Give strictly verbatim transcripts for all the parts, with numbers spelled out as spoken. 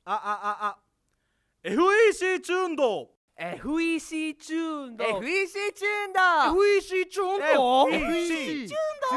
ああああ エフイーシー チューンドエフイーシー チューンドエフイーシー チューンドエフイーシー チューンドエフイーシー チューンド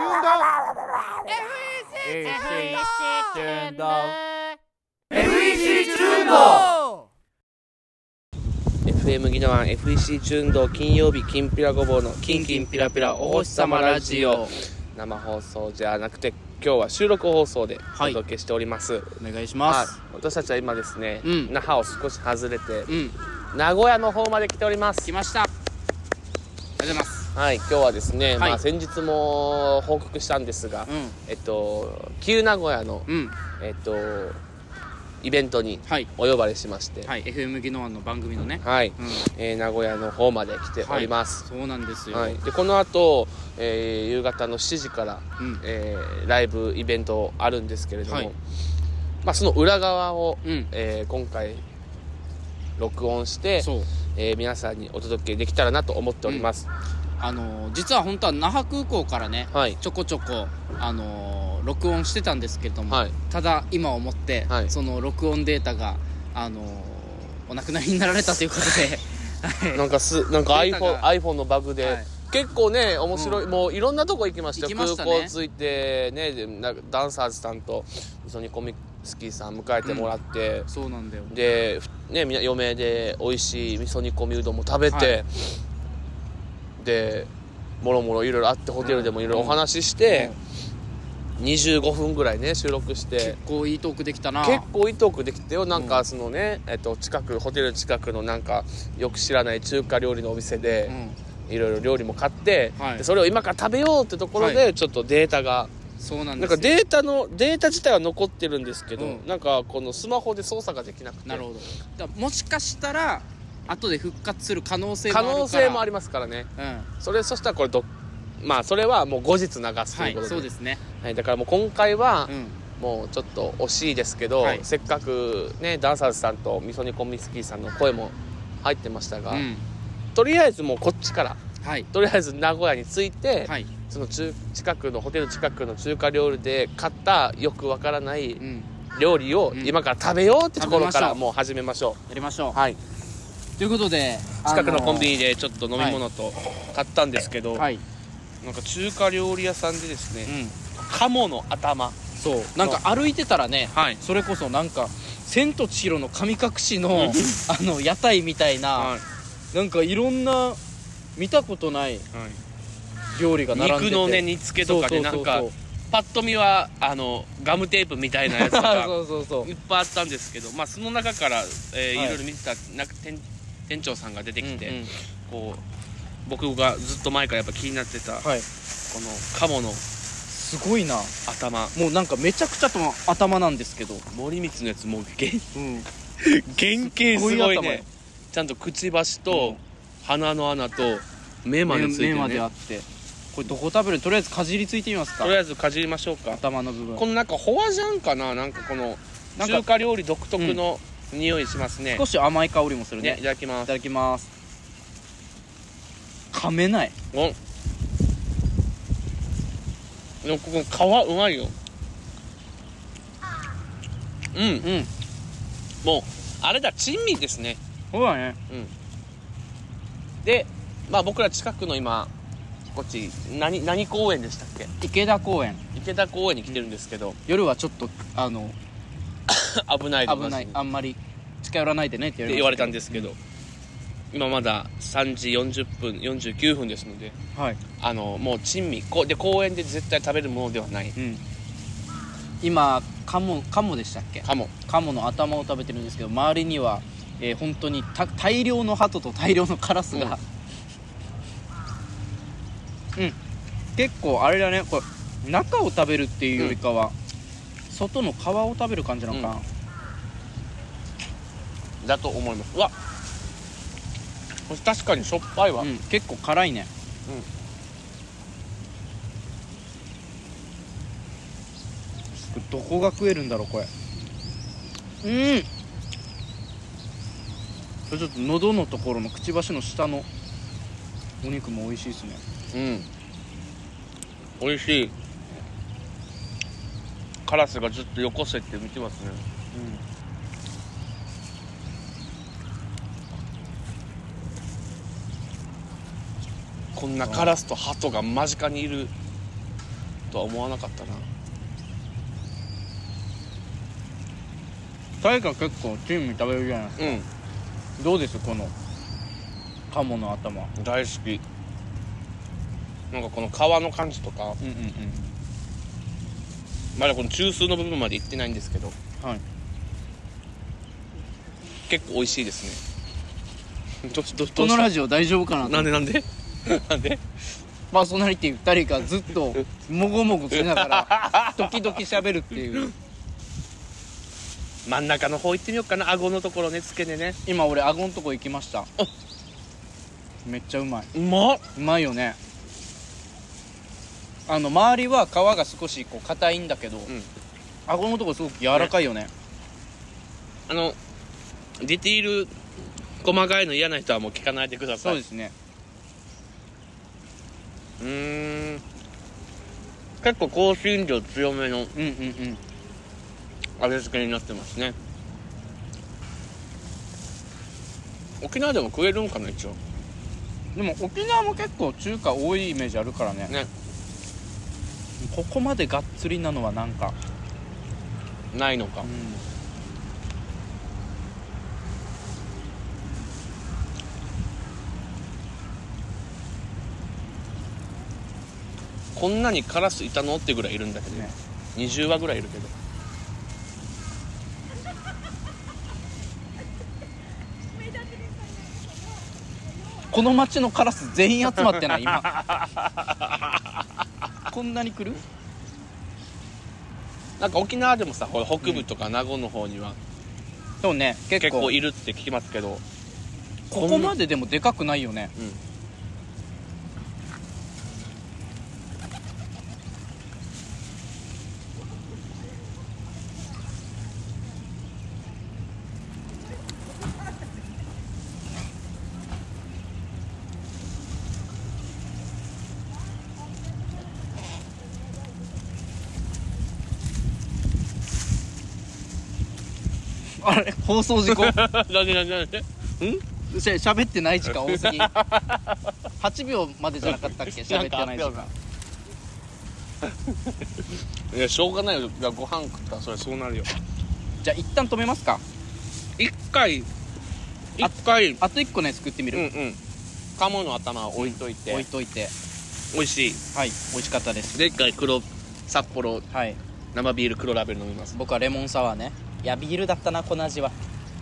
エフイーシー チューンドエフイーシー チューンドエフエム ギノワン エフイーシー チューンド金曜日きんぴらごぼうのキンキンピラピラお星様ラジオ生放送じゃなくて今日は収録放送でお届けしております、はい、 お願いします。 私たちは今ですね、 うん、 那覇を少し外れて、 うん、 名古屋の方まで来ております。 来ました。ありがとうございます。はい、 今日はですね、 はい、 まあ先日も報告したんですが、うん、えっと旧名古屋の、うん、えっとイベントにお呼ばれしまして、 はい、エフエム ギノワンの番組のね、 はい、うん、えー、名古屋の方まで来ております、 はい、そうなんですよ、 はい、でこの後、えー、夕方のしちじから、うん、えー、ライブイベントあるんですけれども、はい、まあ、その裏側を、うん、えー、今回録音して、えー、皆さんにお届けできたらなと思っております、 うん、あのー、実は本当は那覇空港からね、はい、ちょこちょこあのー録音してたんですけれども、はい、ただ今をもって、はい、その録音データが、あのー、お亡くなりになられたということでなんかすなんか iPhone, iPhone のバグで、はい、結構ね面白い、うん、もういろんなとこ行きましたよ。空港着いてね、ダンサーズさんとみそ煮込みスキーさん迎えてもらって、 うん、そうなんだよで、ね、余命で美味しいみそ煮込みうどんも食べて、はい、でもろもろいろいろあってホテルでもいろいろお話しして、うんうんにじゅうごふんぐらいね収録して結構いいトークできたな。 結構いいトークできたよ。なんかそのね、うん、えっと近くホテル近くのなんかよく知らない中華料理のお店でいろいろ料理も買って、はい、でそれを今から食べようってところでちょっとデータが、はい、そうなんですよ。なんかデータのデータ自体は残ってるんですけど、うん、なんかこのスマホで操作ができなくて。 なるほど。だもしかしたら後で復活する可能性もあるから。 可能性もありますからね。うん、それそしたらこれどまあそれはもう後日流すということで、はい、 そうですね、 はい、だからもう今回はもうちょっと惜しいですけど、はい、せっかくねダンサーズさんとみそ煮込みスキーさんの声も入ってましたが、うん、とりあえずもうこっちから、はい、とりあえず名古屋に着いて、はい、その中近くのホテル近くの中華料理で買ったよくわからない料理を今から食べようってところからもう始めましょう。 やりましょう。 はい、 ということで近くのコンビニでちょっと飲み物と買ったんですけど、はい、なんか中華料理屋さんでですね、うん、鴨の頭、 そうなんか歩いてたらね、はい、それこそなんか千と千尋の神隠しのあの屋台みたいな、はい、なんかいろんな見たことない料理が並んでて、 肉のね煮付けとかでなんかパッと見はあのガムテープみたいなやつとかそうそうそういっぱいあったんですけど、まあ、その中から、えーはい、いろいろ見てたなんか 店, 店長さんが出てきて、うんうん、こう僕がずっと前からやっぱ気になってた、はい、この鴨のすごいな頭、 もうなんかめちゃくちゃと頭なんですけど、 森光のやつもう原,、うん、原型すごいね。ちゃんとくちばしと鼻の穴と目までついてるね。 目まであって、これどこ食べる？とりあえずかじりついてみますか。 とりあえずかじりましょうか。 頭の部分、 このなんかホワジャンかな、なんかこの中華料理独特の匂いしますね、 うん、少し甘い香りもするね。 ね、いただきます。 いただきます。噛めない。 おでもここ皮うまいよ。うん、うん、もうあれだ、珍味ですね。 そうだね、 うん、で、まあ僕ら近くの今こっち何何公園でしたっけ？ 池田公園。 池田公園に来てるんですけど、うん、 夜はちょっとあの危ないで危ない、あんまり近寄らないでねって言われたんですけど、うん、今まださんじよんじゅっぷんよんじゅうきゅうふんですので、はい、あのもう珍味こで公園で絶対食べるものではない、うん、 今カモカモでしたっけ？ カモカモの頭を食べてるんですけど、周りには、えー、本当に大量の鳩と大量のカラスが、うん、うん、結構あれだね、これ中を食べるっていうよりかは、うん、外の皮を食べる感じなのかな、 うん、だと思います。うわ、これ確かにしょっぱいわ、 うん、結構辛いね、うん、どこが食えるんだろうこれ。うん、これちょっと喉のところのくちばしの下のお肉も美味しいですね。 うん、美味しい。カラスがずっとよこせって見てますね。 こんなカラスとハトが間近にいるとは思わなかったな。 大河結構珍味食べるじゃないですか。うん。どうですこの鴨の頭。 大好き。なんかこの皮の感じとか、うんうんうん、まだこの中枢の部分までいってないんですけど、はい、結構美味しいですね。どどどこのラジオ大丈夫かな。 なんでなんでなんでパーソナリティふたりがずっともごもごしながら時々喋るっていう。 真ん中の方行ってみようかな。顎のところね、付け根ね。 今俺顎のとこ行きました。めっちゃうまい。 うまっ。 うまいよね。あの周りは皮が少しこう硬いんだけど、うん、顎のとこすごく柔らかいよね。 あのディティール細かいの嫌な人はもう聞かないでください。 そうですね。 うーん、結構香辛料強めの、うんうんうん、味付けになってますね。沖縄でも食えるんかな一応。 でも沖縄も結構中華多いイメージあるからね。ね、ここまでがっつりなのはなんかないのか、うん、こんなにカラスいたのってぐらいいるんだけどね。にじゅうわぐらいいるけど。 この町のカラス全員集まってない今こんなに来る。 なんか沖縄でもさ、これ北部とか名護の方には、うん、 そうね、結構、 結構いるって聞きますけど、 ここまででもでかくないよね。うん、あれ放送事故なんでなんでなんでんしゃべってない時間多すぎはちびょうまでじゃなかったっけ。しゃべってない時間いやしょうがないよ。ご飯食ったらそれそうなるよ。 じゃあ一旦止めますか。 一回一回あ, あと一個ね作ってみる。うんうん。 鴨の頭を置いといて、 うん、置いといて美味しい。 はい、美味しかったです。 で一回黒札幌、はい、生ビール黒ラベル飲みます。 僕はレモンサワーね。いやビールだったな、この味は。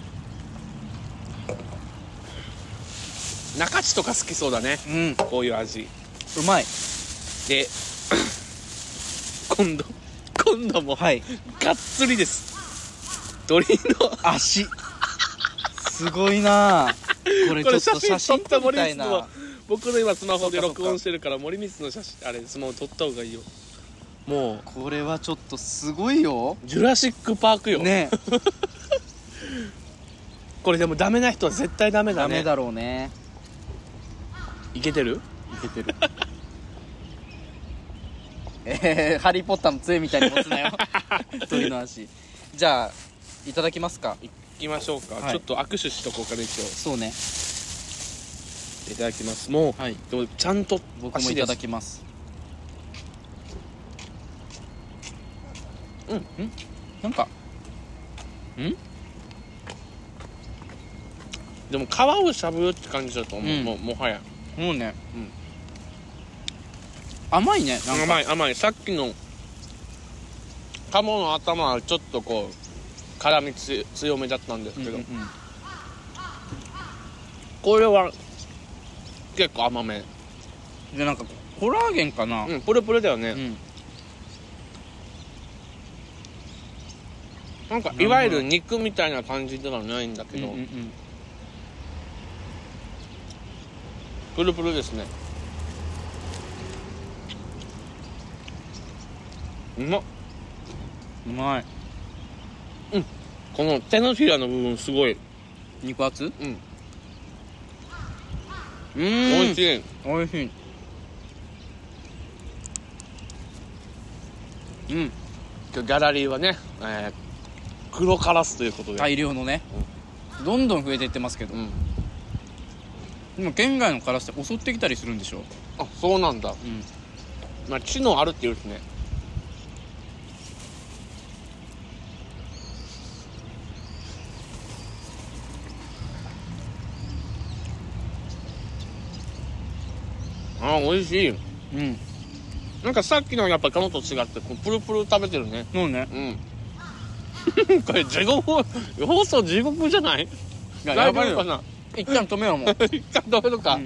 中地とか好きそうだね、うん、こういう味うまい。 で今度今度も、はい、がっつりです。鳥の足すごいな。これちょっと写真撮りたいな。 僕の今スマホで録音してるから森光の写真あれスマホ撮った方がいいよ。もうこれはちょっとすごいよ。 ジュラシックパークよねこれでもダメな人は絶対ダメだね。 ダメだろうね。 いけてる？ いけてるえー、ハリーポッターの杖みたいに持つなよ鳥の足。じゃあいただきますか。 いきましょうか、はい、ちょっと握手しとこうかね今日。 そうね、 いただきます。もう、はい、でもちゃんと僕もいただきます。うん、んなんかんでも皮をしゃぶるって感じだと思う、うん、も, もはやもうね、うん、甘いね。なんか甘い甘い。さっきの鴨の頭はちょっとこう辛みつ強めだったんですけど、うんうんうん、これは結構甘めで、なんかコラーゲンかな。 うん、プルプルだよね、うん、なんかいわゆる肉みたいな感じではないんだけど、うんうんうん、プルプルですね。うまっ。 うまい。 うん。この手のひらの部分すごい肉厚。うん。 うん。美味しい。 美味しい。うん。 今日ギャラリーはね、えー、黒カラスということで大量のね、うん、どんどん増えていってますけど、うん、 でも県外のカラスって襲ってきたりするんでしょ。 あ、そうなんだ。 うん。 まあ知能あるって言うですね。あー、美味しい。 うん。 なんかさっきのやっぱ鴨と違ってこうプルプル食べてるね。 そうね。 うんこれ地獄放送地獄じゃない？ いや、やばいよ。 かな。 一旦止めようもう。 一旦止めるか。うん、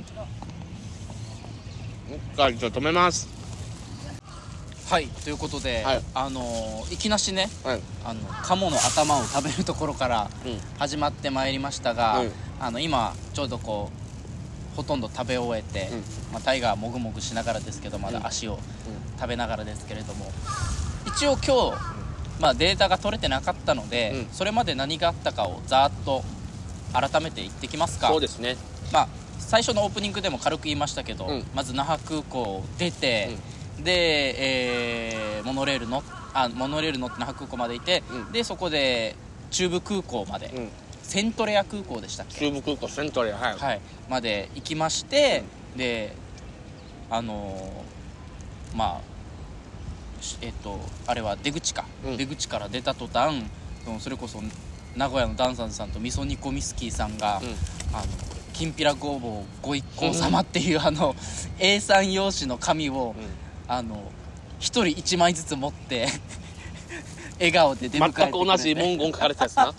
じゃあ止めます。 はい、ということで、はい、あのー、いきなしね、はい、あの鴨の頭を食べるところから始まってまいりましたが、うん、あの今ちょうどこうほとんど食べ終えて、うん、まあ、タイガーもぐもぐしながらですけど、まだ足を食べながらですけれども、一応今日、まあ、データが取れてなかったので、うん、それまで何があったかをざーっと改めて言ってきますか。 そうですね。 まあ最初のオープニングでも軽く言いましたけど、うん、まず那覇空港を出て、うん、で、えー、モノレールのあモノレール乗って那覇空港までいて、うん、でそこで中部空港まで、うん、セントレア空港でしたっけ。 中部空港セントレア、はい、 はい、まで行きまして、うん、であのー、まあえっとあれは出口か、うん、出口から出た途端、それこそ名古屋のダンサーズさんと味噌煮込みスキーさんが、うん、あのきんぴらごぼうご一行様っていう、うん、あの エーさん 用紙の紙を、うん、あのひとりいちまいずつ持って笑顔で出迎えてくれて、 全く同じ文言書かれたやつな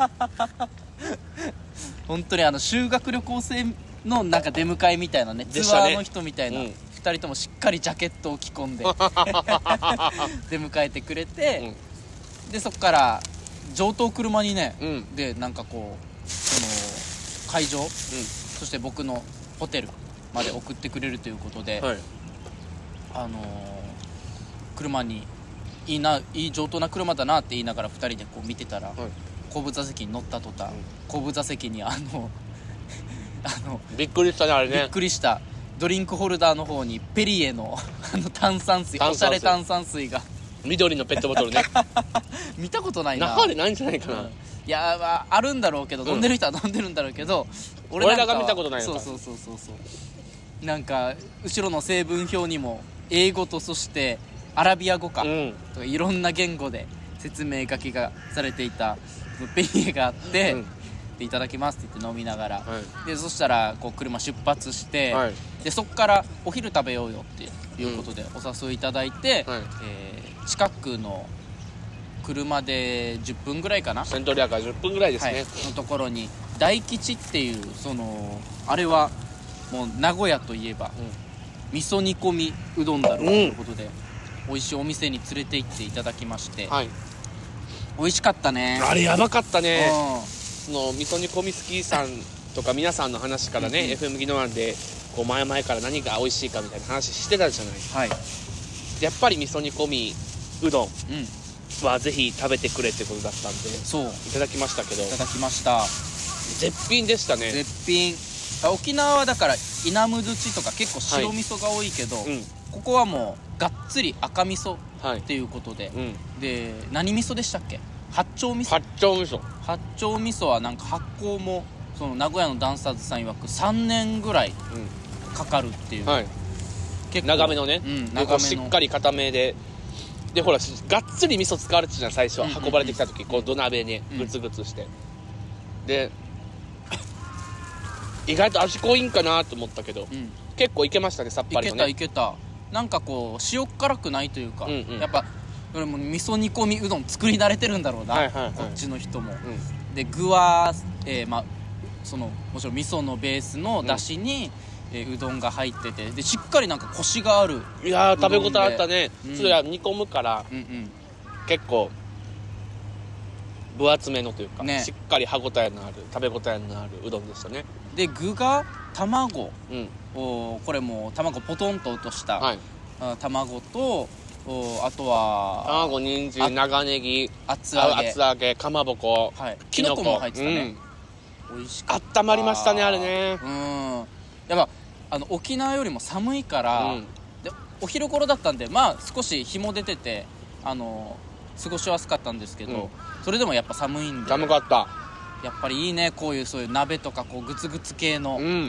本当にあの修学旅行生のなんか出迎えみたいなね、ツアーの人みたいな、うん、ふたりともしっかりジャケットを着込んで出迎えてくれて、うん、でそこから上等車にね、うん、でなんかこうその会場、うん、そして僕のホテルまで送ってくれるということで、はい、あのー、車にいいないい上等な車だなって言いながらふたりでこう見てたら、はい、後部座席に乗った途端、うん、後部座席にあのあのびっくりしたねあれね。 びっくりした。ドリンクホルダーの方にペリエのあの炭酸水、おしゃれ炭酸水が緑のペットボトルね見たことないな。 中でないんじゃないかな、うん、 いや、まあ、あるんだろうけど、飲んでる人は飲んでるんだろうけど、 うん、俺らが見たことないのか。 そうそうそうそうなんか後ろの成分表にも英語とそしてアラビア語か、うん、とかいろんな言語で説明書きがされていたペリエがあって、うん、でいただきますって言って飲みながら、はい、でそしたらこう車出発して、はい、でそこからお昼食べようよっていうことでお誘いいただいて、うん、えー、近くの車でじゅっぷんぐらいかな、 セントレアからじゅっぷんぐらいですね、はい、 のところに大吉っていう、そのあれはもう名古屋といえば、うん、味噌煮込みうどんだろうということで、うん、美味しいお店に連れて行っていただきまして、はい、美味しかったね。 あれやばかったね。その味噌煮込みスキーさんとか皆さんの話からね、うん、エフエム ギノワンでこう前々から何が美味しいかみたいな話してたじゃない、はい、やっぱり味噌煮込みうどんはぜひ食べてくれってことだったんで、そういただきましたけど、 いただきました。 絶品でしたね。 絶品。沖縄はだからイナムドチとか結構白味噌が多いけど、はい、うん、ここはもうがっつり赤味噌っていうことで、はい、うん、で何味噌でしたっけ。八丁味噌。 八丁味噌。 八丁味噌はなんか発酵もその名古屋のダンサーズさん曰くさんねんぐらいかかるっていう、うん、はい、 結構長めのね、うん、長めのしっかり固めで、でほらがっつり味噌使われてたじゃん最初、うんうんうん、運ばれてきた時こう土鍋にグツグツして、うん、で意外と味濃いんかなと思ったけど、うん、結構いけましたね、さっぱりとね。 いけたいけた。なんかこう塩辛くないというか、うんうん、やっぱこれも味噌煮込みうどん作り慣れてるんだろうな、はいはいはい、こっちの人も、うん、で具は、えーまあ、そのもちろん味噌のベースのだしに、うん、えー、うどんが入ってて、でしっかりなんかコシがある。 いやー食べ応えあったね、うん、それは煮込むから、うんうん、結構分厚めのというか、ね、しっかり歯応えのある食べ応えのあるうどんでしたね。 で具が卵、うん、おこれも卵ポトンと落とした、はい、あ卵とおあとは卵、人参、長ネギ、 厚揚げ、 厚揚げ、かまぼこ、 はい、きのこも入ってたね、 うん、美味しかった。温まりましたねあれね。 うん、やっぱあの沖縄よりも寒いから、うん、でお昼頃だったんでまあ少し日も出ててあの過ごしやすかったんですけど、うん、それでもやっぱ寒いんで。 寒かった。 やっぱりいいね、こういうそういう鍋とかこうグツグツ系の、うん、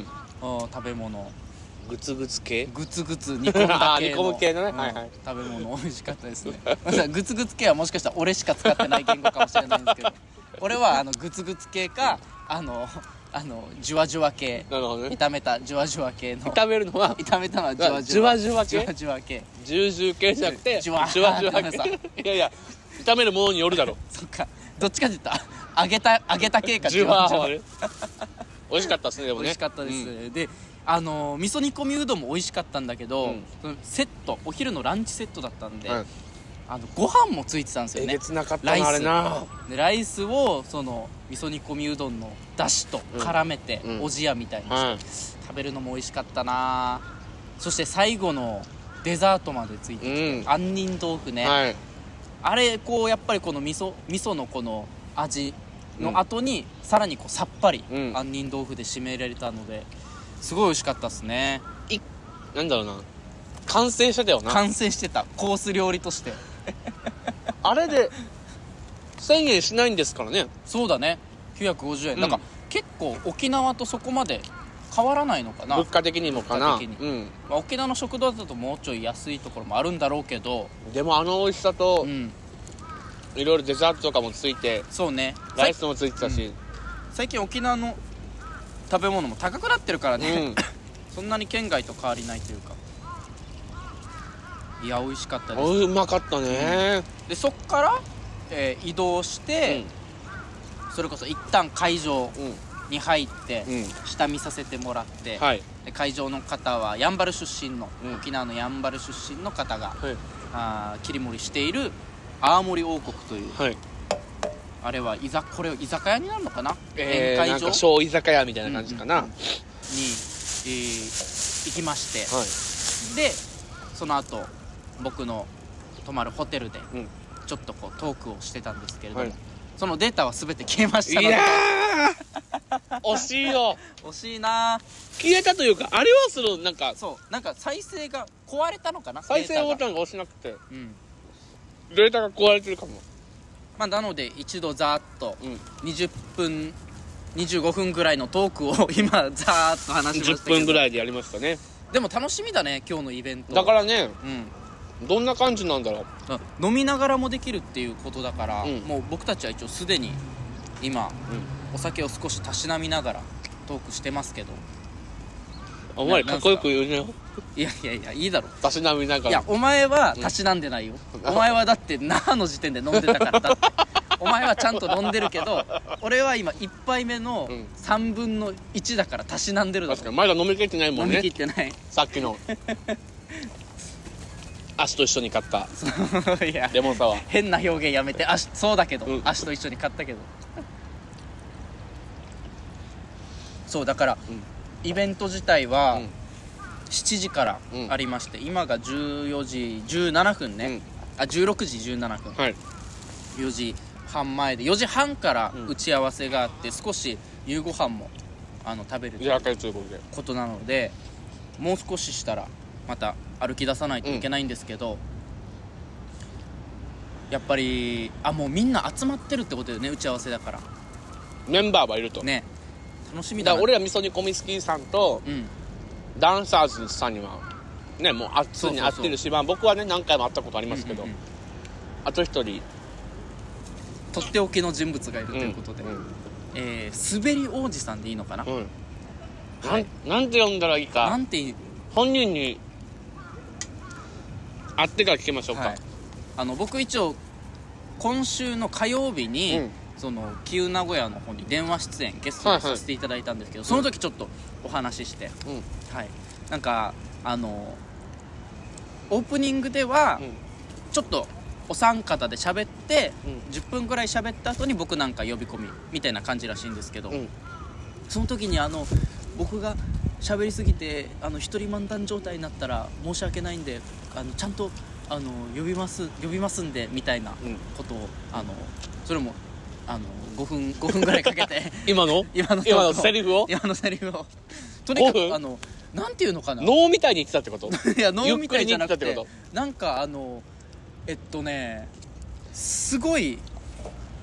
食べ物、 グツグツ系グツグツ煮込んだ系の煮込む系のね、 うんはいはい、 食べ物美味しかったですねグツグツ系はもしかしたら俺しか使ってない言語かもしれないんですけど俺はあのグツグツ系かあのあのジュワジュワ系、 なるほどね、 炒めたジュワジュワ系の炒めるのは炒めたのはジュワジュワジュワジュワ系ジュワジュワ系ジュージュー系じゃなくてジュワジュワジュワ系いやいや炒めるものによるだろそっかどっちかって言った揚げた揚げた系かジュワーはね美味しかったですねでもね美味しかったです、 うん、 であの味噌煮込みうどんも美味しかったんだけど、うん、セットお昼のランチセットだったんで、うん、あのご飯もついてたんですよね。 えげつなかったなあれなでライスをその味噌煮込みうどんのだしと絡めて、うん、おじやみたいにして、うん、食べるのも美味しかったな。そして最後のデザートまでついてきて、うん、杏仁豆腐ね、はい、あれこうやっぱりこの味噌味噌のこの味の後に、うん、さらにこうさっぱり、うん、杏仁豆腐で締められたのですごい美味しかったですね。 いなんだろうな完成してたよな。 完成してたコース料理としてあれでせんえんしないんですからね。 そうだねきゅうひゃくごじゅうえん、うん、なんか結構沖縄とそこまで変わらないのかな、 物価的にもかな。 物価的に、うんまあ、沖縄の食堂だともうちょい安いところもあるんだろうけど、 でもあの美味しさと、うん、いろいろデザートとかもついて、 そうねライスもついてたし、うん、 最近沖縄の食べ物も高くなってるからね、うん、そんなに県外と変わりないというか、いや美味しかったです。 うまかったね、 うん、でそっから、えー、移動して、うん、それこそ一旦会場に入って、うん、下見させてもらって、はい、で会場の方はやんばる出身の、うん、沖縄のやんばる出身の方が、はい、あ切り盛りしている青森王国という、はい、あれは居ざこれ居酒屋になるのかな、 えー、宴会場なんか小居酒屋みたいな感じかな、うんうんうん、に、えー、行きまして、はい、でその後僕の泊まるホテルでちょっとこうトークをしてたんですけれども、はい、そのデータは全て消えましたので。いや惜しいよ惜しいな。 消えたというかあれはするなんかそうなんか再生が壊れたのかな。 再生ボタンが押しなくて、うん、データが壊れてるかも。 まあ、なので一度ざーっとにじゅっぷんにじゅうごふんぐらいのトークを今ざーっと話しましたけどじゅっぷんぐらいでやりましたね。 でも楽しみだね今日のイベントだからね、うん、どんな感じなんだろう。飲みながらもできるっていうことだから、うん、もう僕たちは一応すでに今、うん、お酒を少したしなみながらトークしてますけど、 お前かっこよく言うねよ。 いやいやいやいいだろたしなみながら。 いやお前はたしなんでないよ、うん、お前はだって那覇の時点で飲んでたからだってお前はちゃんと飲んでるけど俺は今いっぱいめのさんぶんのいちだからたしなんでるだろ。 確かにまだ飲みきってないもんね。 飲みきってないさっきの足と一緒に買ったいやレモンサワー変な表現やめて。足そうだけど、うん、足と一緒に買ったけどそうだから、うん、イベント自体は、うんしちじからありまして、うん、今がじゅうよじじゅうななふんね、うん、あじゅうろくじじゅうななふん、はい、よじはん前でよじはんから打ち合わせがあって、うん、少し夕ご飯もあの食べるということなのでもう少ししたらまた歩き出さないといけないんですけど、うん、やっぱりあもうみんな集まってるってことだよね。打ち合わせだからメンバーはいるとね。楽しみだな。 だ俺ら味噌煮込みスキーさんと、うんダンサーズさんにはねもうあっつに会ってるし、まあ僕はね何回も会ったことありますけど、うんうんうん、あと一人とっておきの人物がいるということで、うんうん、えー、滑り王子さんでいいのかな、うん、 はい、な, なんて呼んだらいいかなんて本人に会ってから聞きましょうか、はい、 あの僕一応今週の火曜日に、うんその旧名古屋の方に電話出演ゲストでさせていただいたんですけど、はいはい、その時ちょっとお話しして、うんはい、なんかあのオープニングでは、うん、ちょっとお三方で喋って、うん、じゅっぷんぐらい喋った後に僕なんか呼び込みみたいな感じらしいんですけど、うん、その時にあの僕が喋りすぎてあの一人漫談状態になったら申し訳ないんであのちゃんとあの呼びます呼びますんでみたいなことを、うん、あのそれもあのごふんごふんぐらいかけて今の今の今のセリフを今のセリフをとにかくあのなんていうのかな脳みたいに言ってたってこといや脳みたいじゃなくてなんかあのえっとねすごい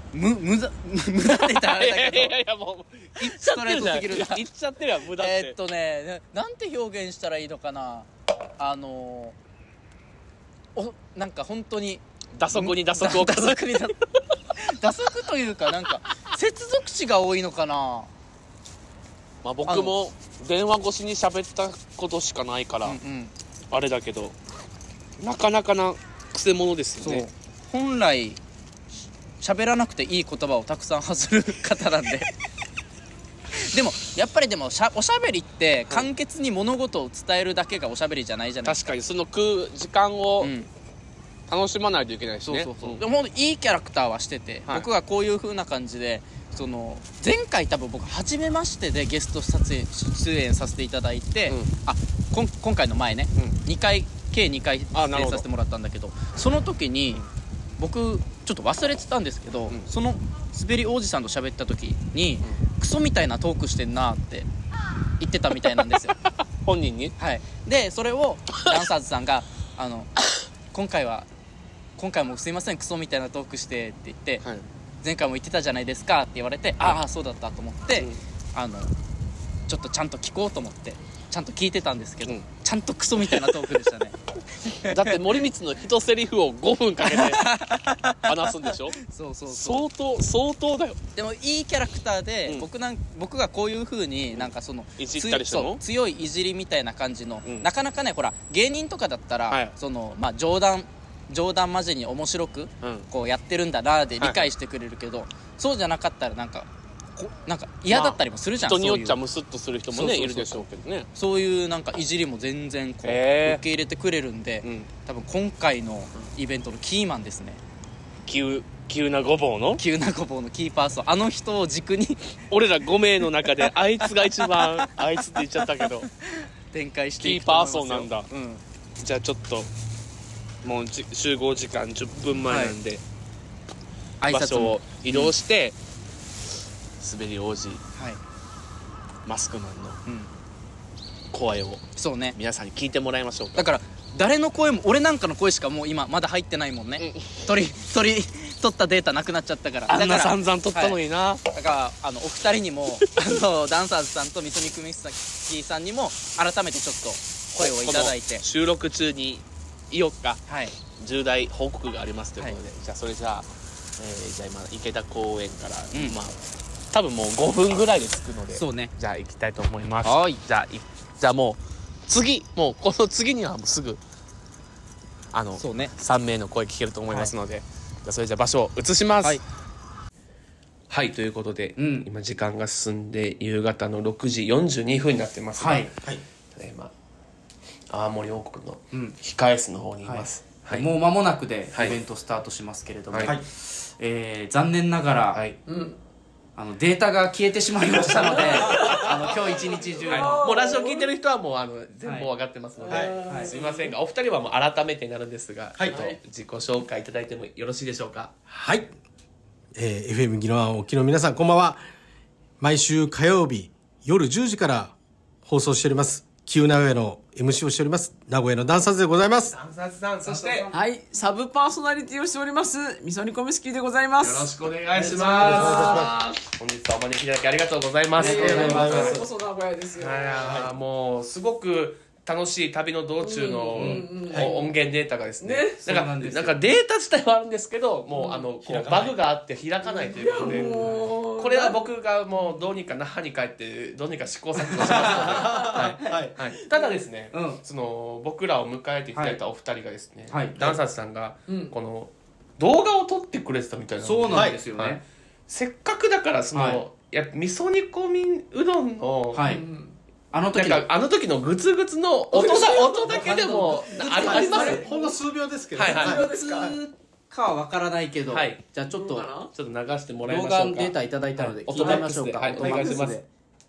む無駄無駄って言ったらあれだけどいやいやいやもう言っちゃってるじゃん。 ストレートすぎる言っちゃってるやん無駄って。 えーっとねなんて表現したらいいのかな。あのおなんか本当に打足に打足を打足に打足というかなんか接続詞が多いのかな。 まあ僕も電話越しに喋ったことしかないから、うんうん、あれだけどなかなかな癖者ですよね。 そう本来喋らなくていい言葉をたくさん発する方なんででもやっぱりでもしゃおしゃべりって簡潔に物事を伝えるだけがおしゃべりじゃないじゃないですか。 確かにその食う時間を楽しまないといけないしね。 そうそうそう、うん、でも本当にいいキャラクターはしてて、はい、僕がこういう風な感じでその前回多分僕初めましてでゲスト撮影出演させていただいて、うん、あこん今回の前ね、うん、にかい計にかい出演させてもらったんだけど、その時に僕ちょっと忘れてたんですけど、うん、その滑り王子さんと喋った時に、うん、クソみたいなトークしてんなって言ってたみたいなんですよ本人に。 はい。でそれをダンサーズさんがあの今回は今回もすいませんクソみたいなトークしてって言って、はい、前回も言ってたじゃないですかって言われて、はい、ああそうだったと思って、うん、あのちょっとちゃんと聞こうと思ってちゃんと聞いてたんですけど、うん、ちゃんとクソみたいなトークでしたねだって森光の一セリフをごふんかけて話すんでしょそうそうそう、 相当相当だよ。 でもいいキャラクターで、うん、僕なん僕がこういう風になんかその、 いじったりしても強いいじりみたいな感じの、うん、なかなかねほら芸人とかだったら、はい、そのまあ冗談冗談交じりに面白く、うん、こうやってるんだなで理解してくれるけど、はい、そうじゃなかったらなんかなんか嫌だったりもするじゃん、 まあ、人によっちゃムスッとする人もねいるでしょうけどね。 そういうなんかいじりも全然こう受け入れてくれるんで、うん、多分今回のイベントのキーマンですね。 急急なごぼうの急なごぼうのキーパーソン、あの人を軸に俺らご名の中であいつが一番あいつって言っちゃったけど展開していくと思いますよ。キーパーソンなんだ、うん、じゃあちょっともう集合時間じゅっぷんまえなんで、はい、場所を移動して、うん、滑り王子、はい、マスクマンの声をそうね皆さんに聞いてもらいましょうか。 だから誰の声も俺なんかの声しかもう今まだ入ってないもんね、うん、取り取り取ったデータなくなっちゃったから。 あんな散々取ったのにな、 はい、だからあのお二人にもあのダンサーズさんとみそにくみすきさんにも改めてちょっと声をいただいて、 収録中にいよっか、 はい、 重大報告がありますということで、はい、じゃあそれじゃあ、えー、じゃあ今池田公園から、うん、まあ多分もうごふんぐらいで着くので、 そうね、 じゃあ行きたいと思います。 はい、 じゃあじゃあもう次もうこの次にはもうすぐあのそう、ね、さん名の声聞けると思いますので、はい、じゃあそれじゃあ場所を移します。はい、はい、ということで、うん、今時間が進んで夕方のろくじよんじゅうにふんになってますが、はいはい、ただいま青森王国の控え室の方にいます、 うん、はい、もう間もなくでイベントスタートしますけれども、はい、えー、残念ながら、はい、うん、あのデータが消えてしまいましたのであの今日一日中、 はい、もうラジオ聞いてる人はもうあの全部分かってますので、はいはい、すいませんがお二人はもう改めてになるんですが、はい、ちょっと自己紹介いただいてもよろしいでしょうか。 はい、えー、エフエム 宜野湾沖の皆さんこんばんは。毎週火曜日夜じゅうじから放送しております旧名古屋の エムシー をしております名古屋のダンサーズでございます。 ダンサーズさん、そしてはいサブパーソナリティをしておりますみそにこみすきでございます。 よろしくお願いします。本日はお招きいただきありがとうございます。ありがとうございます。 こそ名古屋ですよ。 はい、もうすごく楽しい旅の道中の音源データがですね、ね、なんかなんかデータ自体はあるんですけどもう、うん、あのこうバグがあって開かないということで、これは僕がもうどうにか那覇に帰ってどうにか試行錯誤しますので、はいはいはい、ただですね、うん、その僕らを迎えていただいたお二人がですね、はい、ダンサーズさんがこの動画を撮ってくれてたみたいなので、 そうなんですよね、はい、 せっかくだからその、はい、や味噌煮込みうどんの、はい、あの時のあの時のグツグツの音だ音だけでもありますほんの数秒ですけど、 はいはい、 数秒ですかかは分からないけど、はい、じゃあちょっとちょっと流してもらいましょうか。 動画データいただいたので聞いてみましょうか。 はい、お願いします。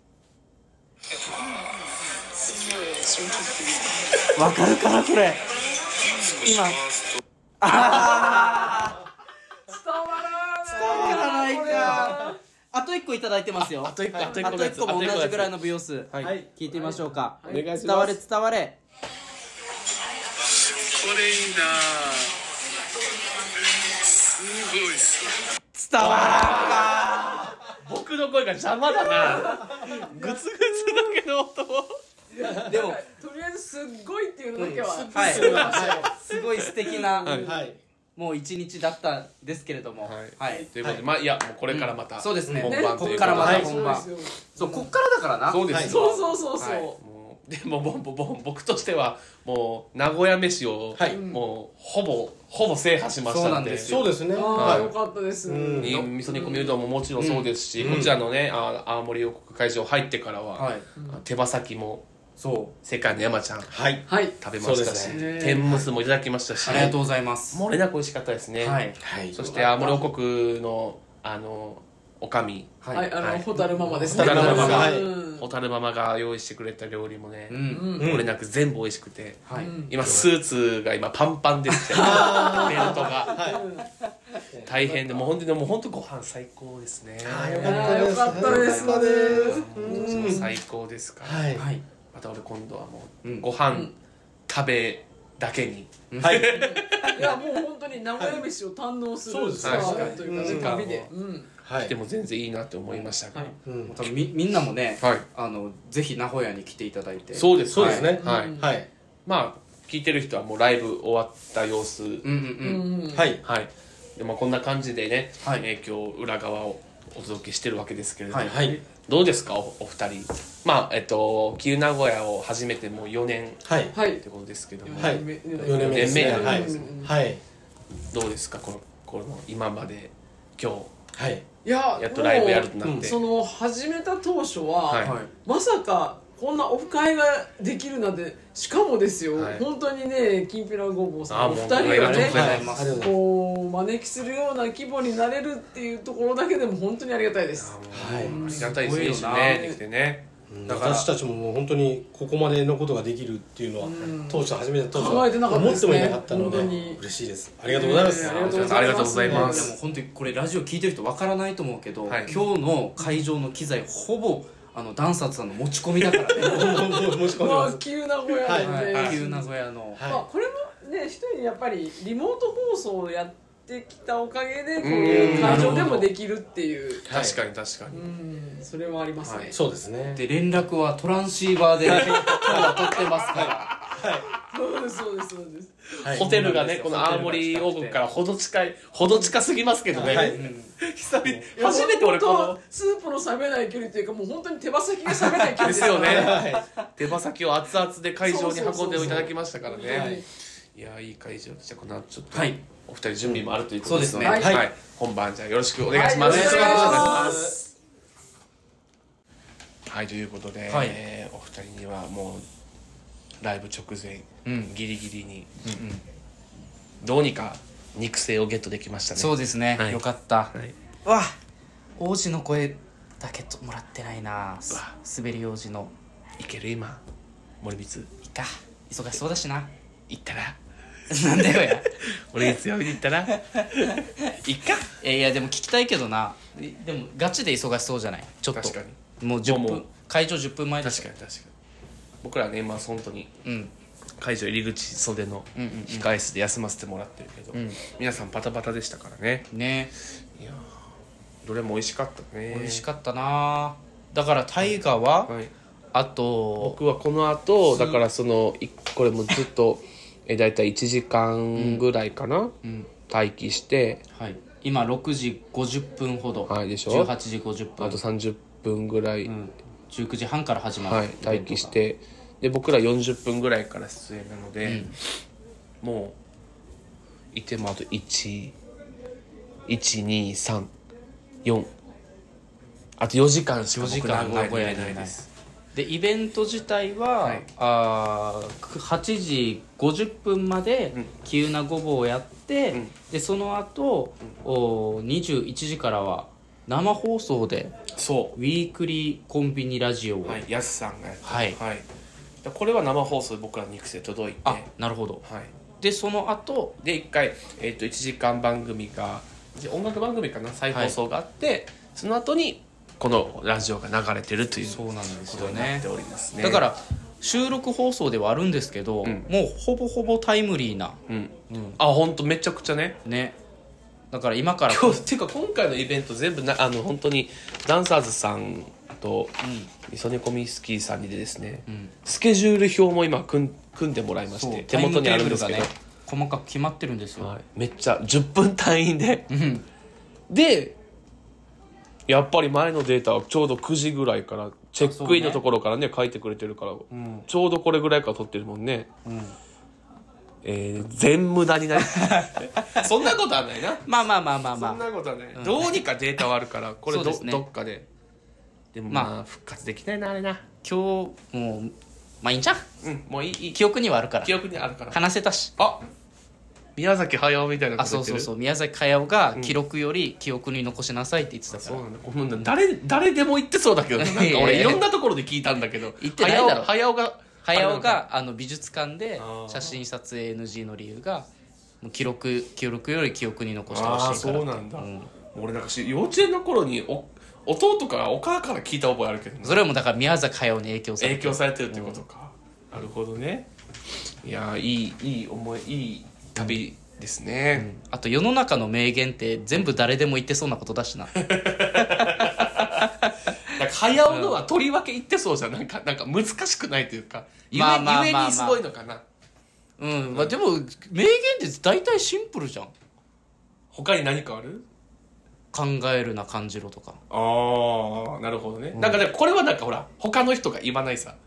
分かるかなこれ今あ伝わらない伝わらないか。あといっこいただいてますよ。 あといっこ、あといっこあといっこも同じぐらいの秒数、はい、聞いてみましょうか。 お願いします。 伝われ伝われ。 これいいな。すごいっす。 伝わらんか僕の声が邪魔だなグツグツだけど音でもとりあえずすっごいっていうのだけは、うん、 はいすごい素敵な、はい、もう一日だったんですけれども、 はい、はい、ということで、まあいやもうこれからまた、 うん、そうですね本番ここからまた本番、はい、そうこっからだからなそうです、はい、 そうそうそうそう、はいでももうもう僕としてはもう名古屋飯を、はい、もうほぼほぼ制覇しましたんでそうですねああよかったです、うん、 味噌煮込みうどんももちろんそうですし、うん、こちらのねあ青森王国会場入ってからは、はい、手羽先もそう世界の山ちゃん、はい、食べましたし、ね、天むすもいただきましたし、 はい、ありがとうございます。 漏れなく美味しかったですね、はいはい、そして青森王国のあのおかみはい、はい、あの、はい、ホタルママですね。 ホタルママが、はい、ホタルママが用意してくれた料理もね、うん、漏れなく全部美味しくて、はい、今スーツが今パンパンですけど、ベルトが、はい、大変でもう本当にもう本当ご飯最高ですね。 あよかったですね。 うん、最高ですから。はい。また俺今度はもうご飯食べだけに。 はい。いやもう本当に名古屋飯を堪能するツアーというか旅で。うん来ても全然いいなって思いましたが、 はいうん、多分 み, みんなもね、はい、あのぜひ名古屋に来ていただいてそうですそうですねはい、うんはい、まあ聞いてる人はもうライブ終わった様子、うんうんうん、はいはいで、まあ、こんな感じでね、はい、えー、今日裏側をお届けしてるわけですけれども、はいはい、どうですか お, お二人まあえっと旧名古屋を始めてもうよねんってことですけども、はい、よねんめになるんですけど、はい、どうですかこのこの今まで今日はいいややっとライブやるとなって、 その始めた当初は、はい、まさかこんなオフ会ができるなんてしかもですよ、はい、本当にねきんぴらごぼうさんお二人がね、はい、こう招きするような規模になれるっていうところだけでも本当にありがたいです。 はい、ありがたいですねできてね。 だから私たちももう本当にここまでのことができるっていうのは、うん、当初始めた当初は思ってもいなかったので嬉しいです。ありがとうございます。 ありがとうございます。 でも本当にこれラジオ聞いてる人わからないと思うけど、はい、今日の会場の機材ほぼあのダンサーズさんの持ち込みだからね。 持ち込んでます。旧名古屋のね、 はい、旧名古屋の、 はい、まあこれもね一人やっぱりリモート放送をやってきたおかげでこういう会場でもできるっていう。 確かに確かに。 うんそれはありますね、 はい、そうですね。 で連絡はトランシーバーで今日は取ってますから、 はい、そうですそうですそうです、 はい、ホテルがねこの青森王国からほど近いほど近すぎますけどね、はい、うん、久々初めて俺このスープの冷めない距離というかもう本当に手羽先が冷めない距離ですよね、はい、手羽先を熱々で会場に運んでいただきましたからね。そうそうそうそう、はい、いやいい会場でじゃあこの後ちょっと、はい、お二人準備もあるということですので、うん、そうですね、はい、本番じゃあよろしくお願いします。 はい、よろしくお願いします。 はいということで、はい、えー、お二人にはもうライブ直前、うん、ギリギリに、うんうん、どうにか肉声をゲットできましたね。 そうですね、はい、よかった、はい、わ王子の声だけともらってないな。滑り王子のいける今森光いた忙しそうだしな行ったらなんだよや俺月曜日に行ったらいっかいやでも聞きたいけどな。でもガチで忙しそうじゃないちょっと。確かにもうじゅっぷん会場じゅっぷんまえだし。 確かに確かに僕らねまあ本当に、うん、会場入り口袖の控え室で休ませてもらってるけど、うんうん、皆さんパタパタでしたからね。 ねいやどれも美味しかったね。 美味しかったな。だから大河は、はい、あと僕はこの後だからそのこれもずっとえだいたいいちじかんぐらいかな、うんうん、待機して、 はい、今ろくじごじゅっぷんほど、 はい、でしょ。 じゅうはちじごじゅっぷんあとさんじゅっぷんぐらい、うん、 じゅうくじはんから始まる、 はい、待機してで僕らよんじゅっぷんぐらいから出演なので、うん、もういてもあといち、いち、に、さん、よんあとよじかんしか僕ら考えられないです。 でイベント自体は、はい、あはちじごじゅっぷんまで急なごぼうをやって、うん、でその後、うん、おにじゅういちじからは生放送でそうウィークリーコンビニラジオを、 はい、やすさんがやって、はいはい、これは生放送で僕らの肉声届いて、 あなるほど、はい、でその後でいっかい、えー、といちじかん番組が音楽番組かな再放送があって、はい、その後にこのラジオが流れてるというそうなんですよね。 ことになっておりますね。 だから収録放送ではあるんですけど、うん、もうほぼほぼタイムリーな、 うんうん、あ本当めちゃくちゃねねだから今から今日っていうか今回のイベント全部なあの本当にダンサーズさんとみそ煮込みスキーさんにでですね、うん、スケジュール表も今組ん組んでもらいまして手元にあるんですけど、ね、 細かく決まってるんですよ、 はい、めっちゃじゅっぷん単位ででやっぱり前のデータはちょうどくじぐらいからチェックインのところからね書いてくれてるから、うん、ちょうどこれぐらいから撮ってるもんね、うんえー、全無駄になりそんなことはないなまあまあまあまあまあそんなことはない、うん、どうにかデータはあるからこれ ど,、ね、どっかででもまあ、まあ、復活できないなあれな今日もうまあいいんじゃん、 うん、もういいいい記憶にはあるから記憶にあるから話せたしあ宮崎駿みたいなこと言ってる。あそうそうそう宮崎駿が記録より記憶に残しなさいって言ってたから、 うん、そうなんだ、うん、誰, 誰でも言ってそうだけどなんか俺いろんなところで聞いたんだけど言ってないだろ駿が駿があの美術館で写真撮影 エヌジー の理由が記録記録より記憶に残してほしいから。 あそうなんだ、うん、俺なんか幼稚園の頃にお弟からお母から聞いた覚えあるけど、ね、 それもだから宮崎駿に影響されてる影響されてるってことか、うん、なるほどね。いやいいいい思いいい旅ですね、 うん、あと世の中の名言って全部誰でも言ってそうなことだしななんか駿のはとりわけ言ってそうじゃん、なんかなんか難しくないというかゆえ、まあまあまあまあ、ゆえにすごいのかな。 うん、うん、まあ、でも名言って大体シンプルじゃん。 他に何かある？ 考えるな感じろとか。 ああなるほどね、うん、なんかねこれはなんかほら他の人が言わないさ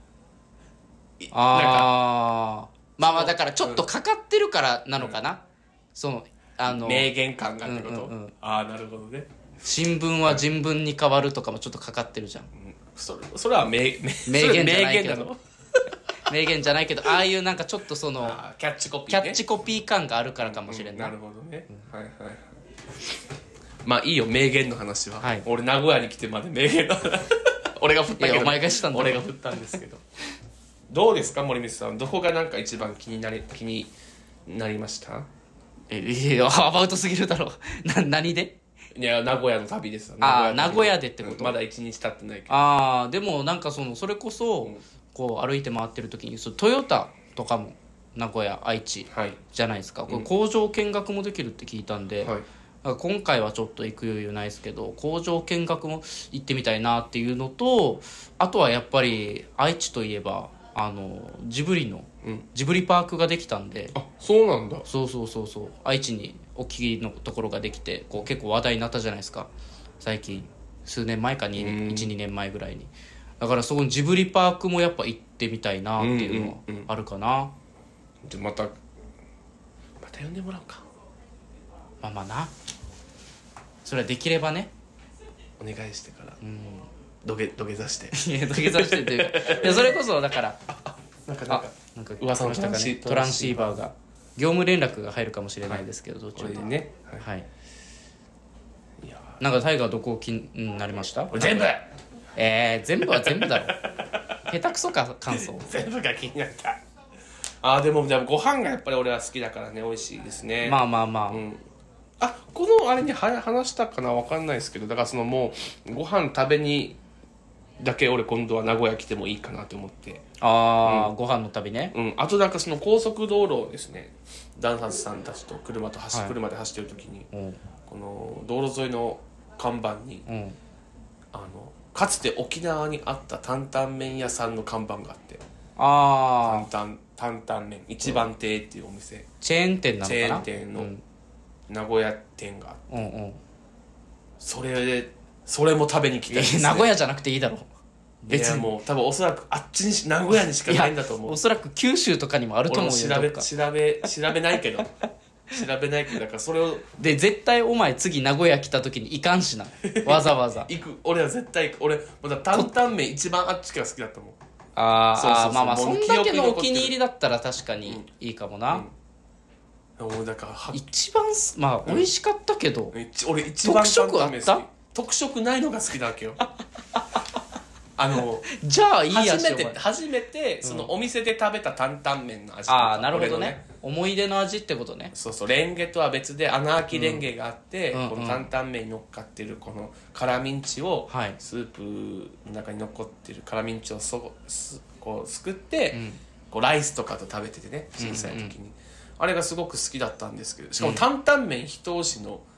ああまあまあだからちょっとかかってるからなのかな、うん、そのあの名言感がってこと、うんうんうん、ああなるほどね。 新聞は人文に変わるとかもちょっとかかってるじゃん、うん、 それそれは名名言じゃないけど名言じゃないけどああいうなんかちょっとそのキャッチコピー、ね、 キャッチコピー感があるからかもしれない、うん、 なるほどね、うん、はいはい。まあいいよ名言の話は、はい、俺名古屋に来てまで名言の俺が振ったけどお前がしたんだ俺が振ったんですけどどうですか森光さん、どこがなんか一番気になり気になりました？ えいやアバウトすぎるだろな何で？ いや名古屋の旅ですよ。 ああ名古屋でってこと？ まだ一日経ってないけど。 ああでもなんかそのそれこそ、うん、こう歩いて回ってる時にそトヨタとかも名古屋愛知じゃないですか、はい、これ工場見学もできるって聞いたんで、はい、今回はちょっと行く余裕ないですけど工場見学も行ってみたいなっていうのと、あとはやっぱり愛知といえばあのジブリの、うん、ジブリパークができたんで。 あそうなんだ。 そうそうそうそう愛知に大きいのところができてこう結構話題になったじゃないですか最近数年前かに いち,に 年前ぐらいに。だからそこのジブリパークもやっぱ行ってみたいなっていうのはあるかな、うんうんうん、 じゃまたまた呼んでもらおうか。 まあまあなそれはできればねお願いしてから、うん、土下土下座していや土下座してっていうそれこそだからなんかなんかなんか噂の人がねトランシーバーが業務連絡が入るかもしれないですけど、はい、途中でねはい、 はい、いやなんかタイガーどこ気になりました？ 全部えー、全部は全部だろ下手くそか感想全部が気になった。あーでもでもご飯がやっぱり俺は好きだからね美味しいですね。 まあまあまあ、 うん、あこのあれに話したかな分かんないですけどだからそのもうご飯食べにだけ俺今度は名古屋来てもいいかなと思って。 ああ、うん、ご飯の旅ね。 うんあとなんかその高速道路をですねダンサーズさんたちと車と走、はい、車で走ってる時に、うん、この道路沿いの看板に、うん、あのかつて沖縄にあった担々麺屋さんの看板があって、 あ担々担々麺一番亭っていうお店、うん、 チェーン店なのかな。 チェーン店の名古屋店があって、うんうん、それでそれも食べに来たんですね。 名古屋じゃなくていいだろ別に。いやもう多分おそらくあっちに名古屋にしかないんだと思う。 おそらく九州とかにもあると思うよ。 調べ調べ調べないけど調べないけどだからそれをで絶対お前次名古屋来た時に行かんしなわざわざ行く。俺は絶対行く。俺まだ担々麺一番あっちが好きだったもん。 あそうそうそうあまあまあそんだけのお気に入りだったら確かにいいかもな、 うんうん、だから一番まあ美味しかったけど、 うん、俺一番特色あった？ 特色ないのが好きだわけよあのじゃあいいや初めて初めてそのお店で食べた担々麺の味とか、 うん、ああなるほど ね, ね思い出の味ってことね。 そうそうレンゲとは別で穴あきレンゲがあって、うん、この担々麺に乗っかってるこの辛ミンチを、うん、スープの中に残ってる辛ミンチをそすこうすくって、うん、こうライスとかと食べててね小さい時に、うんうんうん、あれがすごく好きだったんですけどしかも担々麺一押しの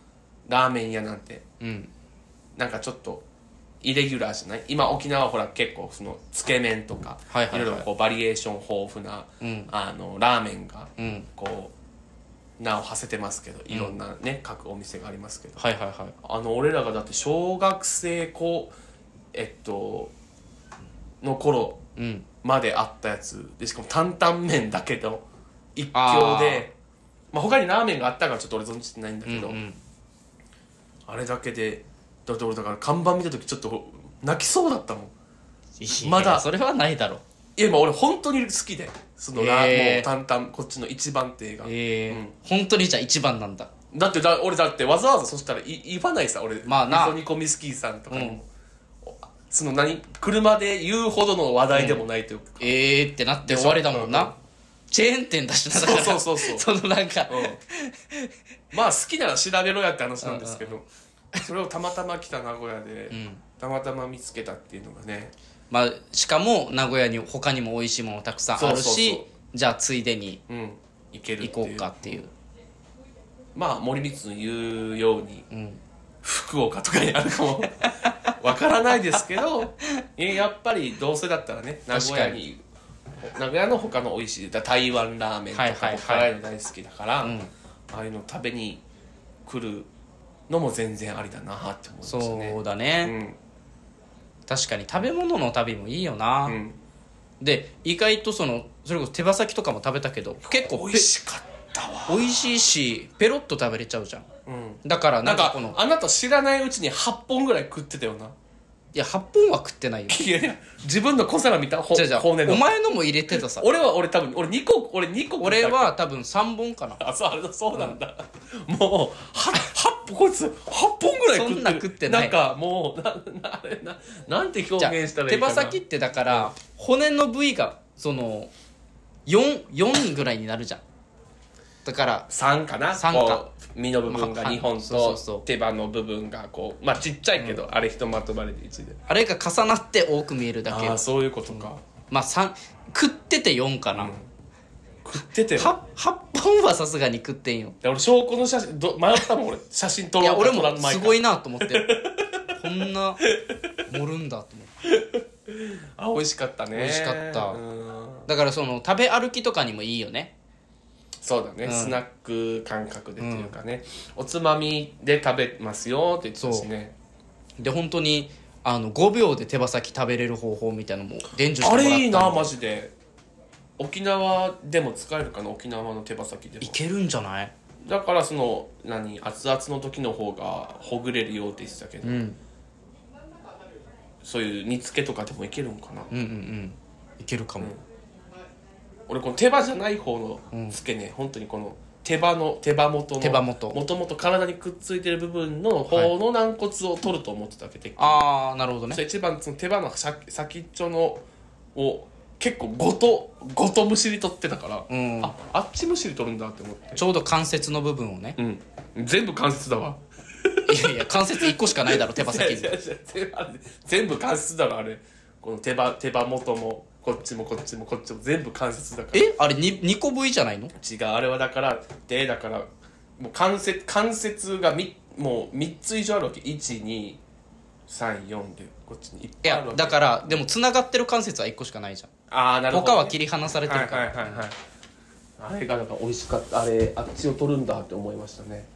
ラーメン屋なんて、 うん、 なんかちょっとイレギュラーじゃない？今沖縄はほら結構そのつけ麺とか、はいはいはい、いろいろこうバリエーション豊富な、うん、あのラーメンがこう名を馳せてますけど、いろんなね、うん、各お店がありますけど、 はいはいはい、 あの俺らがだって小学生こうえっとの頃まであったやつで、しかも担々麺だけど一強で、まあ、他にラーメンがあったからちょっと俺存じてないんだけど、うんうん、あれだけでだって俺だから看板見た時ちょっと泣きそうだったもん。まだそれはないだろ。 いや今俺本当に好きでそのラー、えー、もう担々こっちの一番亭が、 えーうん、本当にじゃあ一番なんだ。 だってだ俺だってわざわざそしたらい言わないさ俺、 まあな、 みそ煮込みスキーさんとかにも、うん、その何車で言うほどの話題でもないというか、 うん、えーってなって終わりだもんな、うん、チェーン店だしな、だからそうそうそうそうそのなんか、 うん、まあ好きなら調べろやって話なんですけど、それをたまたま来た名古屋で、うん、たまたま見つけたっていうのがね、 まあしかも名古屋に他にも美味しいものたくさんあるし、そうそうそう、じゃあついでに行ける行こうかっていう、 まあ森光の言うように、うん、福岡とかにあるかもわからないですけどやっぱりどうせだったらね名古屋に名古屋の他の美味しい台湾ラーメンとか辛いの大好きだから、うん、ああいうの食べに来るのも全然ありだなって思うんですよね。 そうだね、うん、確かに食べ物の旅もいいよな、うん、で意外とそのそれこそ手羽先とかも食べたけど結構美味しかったわ。 美味しいしペロッと食べれちゃうじゃん、 うん、 だからなんかこのなんかあなた知らないうちにはっぽんぐらい食ってたよな。 いやはっぽんは食ってないよ。 いやいや自分の小皿見たほじゃじゃ骨のお前のも入れてたさ。 俺は俺多分俺にこ俺にこ俺は多分さんぼんかな。 あそうあれそうなんだ、うん、もうはっぽんこいつはっぽんぐらい食ってる。 そんな食ってない。 なんかもうななあれななんて表現したらいいかな。 手羽先ってだから、うん、骨の部位がそのよん、よんぐらいになるじゃん。だからさんかな。 さんか身の部分がにほんと手羽の部分がこうまあちっちゃいけど、うん、あれひとまとまりでいちであれが重なって多く見えるだけ。 ああそういうことか、うん、 まあさん食っててよんかな、うん、 食ってては, はっぽんはさすがに食ってんよ。 俺証拠の写真ど迷ったもん俺写真撮ろうか撮らん前か。いや俺もすごいなと思ってこんな盛るんだと思ってあ美味しかったね。 美味しかった。だからその食べ歩きとかにもいいよね。 そうだね、うん、スナック感覚でというかね、うん、おつまみで食べますよって言ってたしね。 で本当にあのごびょうで手羽先食べれる方法みたいなのも伝授してもらった。あれいいなマジで。沖縄でも使えるかな。沖縄の手羽先でもいけるんじゃない。 だからその何熱々の時の方がほぐれるよって言ってたけど、うん、そういう煮付けとかでもいけるんかな。 うんうんうんいけるかも、うん、 俺この手羽じゃない方のつけね、うん、本当にこの手羽の手羽元の手羽元もともと体にくっついてる部分の方の軟骨を取ると思ってたわけで、 ああなるほどね。 それ一番その手羽の先っちょのを結構ごとごとむしり取ってたから、うん、ああっちむしり取るんだって思って。 ちょうど関節の部分をね、 うん、全部関節だわいやいや関節いっこしかないだろ手羽先全部関節だろあれ。この手羽手羽元もこっちもこっちもこっちも全部関節だから。 えあれ 2, にこ部位じゃないの。 違うあれはだからでだからもう関節関節がみもうみっつ以上あるわけ。いちにさんよんでこっちにいっぱいあるわけ。 いやだからでもつながってる関節はいっこしかないじゃん。 ああなるほど、ね、 他は切り離されてるから、 はいはいはいはい、あれがなんか美味しかった。あれあっちを取るんだって思いましたね。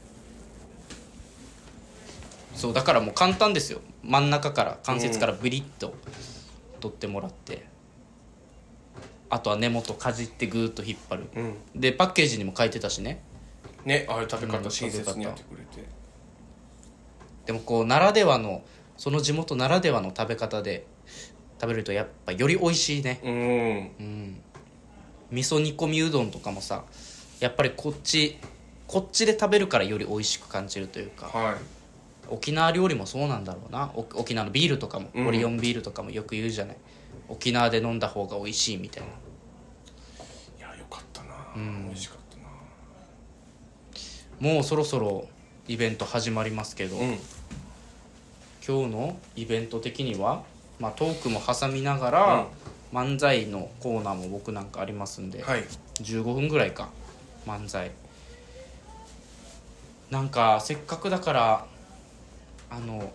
そうだからもう簡単ですよ。真ん中から関節からブリッと取ってもらって、うん、あとは根元かじってグーッと引っ張る、うん、でパッケージにも書いてたしね。 ねあれ食べ方親切にやってくれて、うん、 でもこうならではのその地元ならではの食べ方で食べるとやっぱより美味しいね。 うん、 うん、味噌煮込みうどんとかもさやっぱりこっちこっちで食べるからより美味しく感じるというか、 はい、 沖縄料理もそうなんだろうな。沖縄のビールとかも、うん、オリオンビールとかもよく言うじゃない。沖縄で飲んだ方が美味しいみたいな。 いやよかったな、うん、美味しかったな。もうそろそろイベント始まりますけど、うん、今日のイベント的には、まあ、トークも挟みながら、うん、漫才のコーナーも僕なんかありますんで、 はい、 じゅうごふんぐらいか漫才なんかせっかくだからあの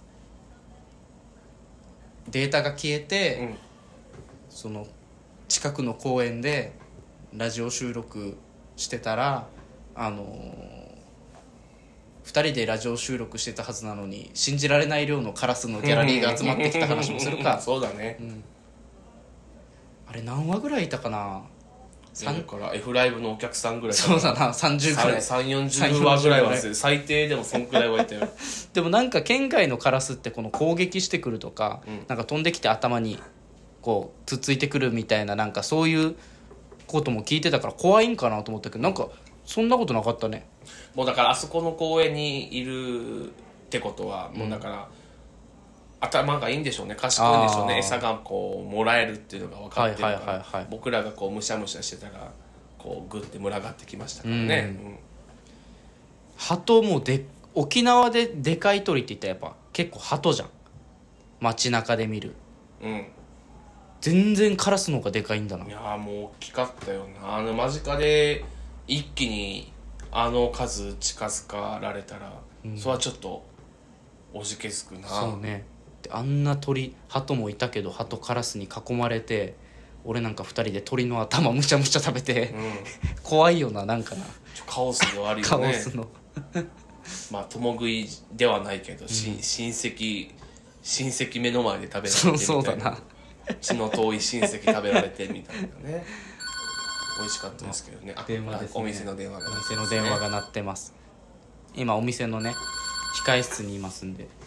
データが消えて、うん、その近くの公園でラジオ収録してたらあのふたりでラジオ収録してたはずなのに信じられない量のカラスのギャラリーが集まってきた話もするかそうだね、 うん、あれ何話ぐらいいたかな。 だから F ライブのお客さんぐらいそうだなさんじゅうぐらいさんじゅう、よんじゅう話ぐらいは最低でもそんくらいはいたよでもなんか県外のカラスってこの攻撃してくるとか、うん、なんか飛んできて頭にこうつっついてくるみたいななんかそういうことも聞いてたから怖いんかなと思ったけどなんかそんなことなかったね。 もうだからあそこの公園にいるってことはもうだから、うん、頭がいいんでしょうね、賢いんでしょうね。餌がこうもらえるっていうのが分かってるから、はいはいはいはい、僕らがこうむしゃむしゃしてたらこうグッて群がってきましたからね、うんうん、 鳩もで沖縄ででかい鳥って言ったらやっぱ結構鳩じゃん、街中で見る、うん、全然カラスの方がでかいんだな。 いやもう大きかったよな。あの間近で一気にあの数近づかられたら、うん、それはちょっとおじけづくな。 そうね。であんな鳥鳩もいたけど鳩カラスに囲まれて俺なんかふたりで鳥の頭むしゃむしゃ食べて、うん、怖いよな。なんかなカオスではあるよね。 カオスのまあ共食いではないけど、うん、親戚親戚目の前で食べられてみたいな。 そうだな血の遠い親戚食べられてみたいなね美味しかったですけどね。あ、 電話ですね。 お店の電話が、 ね、お店の電話が鳴ってます。今お店のね控え室にいますんで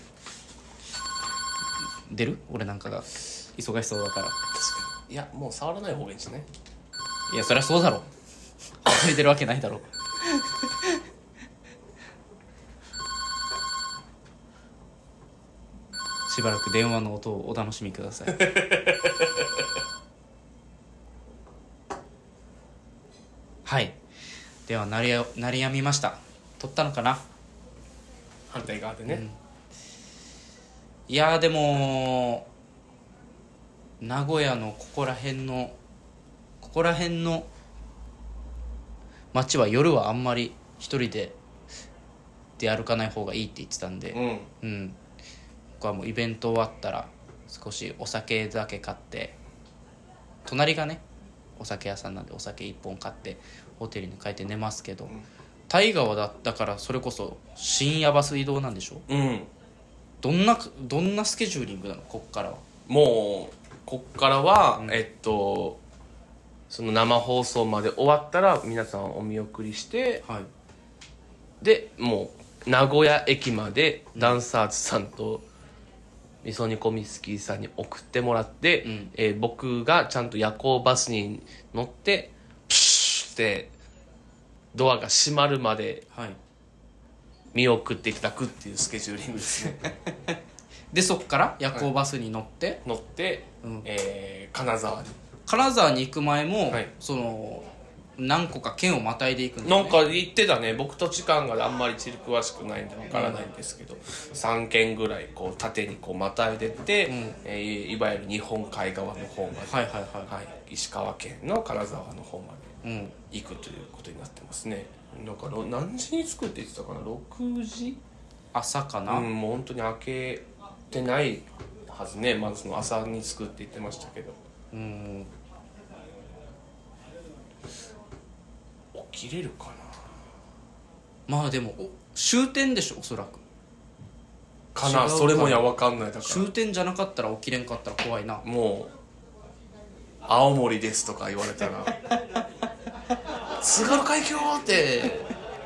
出る？俺なんかが忙しそうだから。確かに。いやもう触らない方がいいですね。 いやそりゃそうだろついてるわけないだろしばらく電話の音をお楽しみくださいはいでは鳴りや、鳴りやみました。撮ったのかな反対側でね、うん、 いやでも名古屋のここら辺のここら辺の街は夜はあんまり一人で出歩かない方がいいって言ってたんで、うん、うん、僕はもうイベント終わったら少しお酒だけ買って、隣がねお酒屋さんなんでお酒いっぽん買ってホテルに帰って寝ますけど、大河だったからそれこそ深夜バス移動なんでしょ、うん、どんなどんなスケジューリングなのこっからは。 もうこっからは、うん、えっとその生放送まで終わったら皆さんお見送りして、はい、でもう名古屋駅までダンサーズさんとみそ煮込みスキーさんに送ってもらって、うん、えー、僕がちゃんと夜行バスに乗ってプシュってドアが閉まるまで見送っていただくっていうスケジューリングですねでそっから夜行バスに乗って、はい、 乗って、うん、えー、金沢に金沢に行く前も、はい、その何個か県をまたいでいくんですね。なんか言ってたね。僕と時間があんまり地理詳しくないんでわからないんですけど、うん、さんけんぐらいこう縦にこうまたいでって、うん、えー、いわゆる日本海側の方まで、はいはいはいはい、石川県の金沢の方まで行くということになってますね。だから何時に着くって言ってたかな、ろくじ朝かな、 うん、もう本当に明けてないはずね。まずその朝に着くって言ってましたけど、うん、起きれるかな。 まあでも終点でしょおそらくかな。それもやわかんない。だから終点じゃなかったら起きれんかったら怖いな。 もう青森ですとか言われたら津軽海峡って